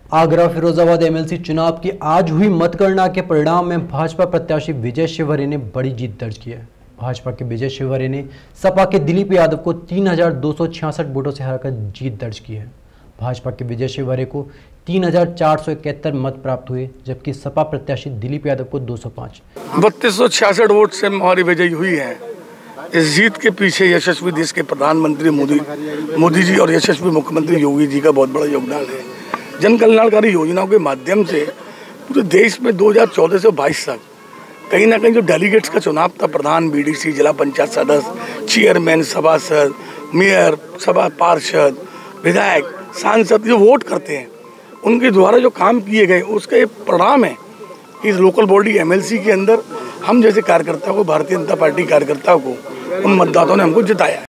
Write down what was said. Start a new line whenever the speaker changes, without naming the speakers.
Agra Firozabad MLC चुनाव की आज हुई मतगणना के परिणाम में भाजपा प्रत्याशी विजय शिवहरे ने बड़ी जीत दर्ज की है। भाजपा के विजय शिवहरे ने सपा के दिलीप यादव को 3,266 वोटों से हराकर जीत दर्ज की है। भाजपा के विजय शिवहरे को 3,471 मत प्राप्त हुए, जबकि सपा प्रत्याशी दिलीप यादव को 205।
3266 वोट से हमारी विजयी हुई है। इस जीत के पीछे यशस्वी देश के प्रधानमंत्री मोदी जी और यशस्वी मुख्यमंत्री योगी जी का बहुत बड़ा योगदान है। जन कल्याणकारी योजनाओं के माध्यम से पूरे देश में 2014 से 22 तक कहीं ना कहीं जो डेलीगेट्स का चुनाव था, प्रधान, बीडीसी, जिला पंचायत सदस्य, चेयरमैन, सभासद, मेयर, सभा पार्षद, विधायक, सांसद जो वोट करते हैं, उनके द्वारा जो काम किए गए उसका एक परिणाम है कि लोकल बॉडी एमएलसी के अंदर हम जैसे कार्यकर्ताओं को, भारतीय जनता पार्टी कार्यकर्ताओं को, उन मतदाताओं ने हमको जिताया।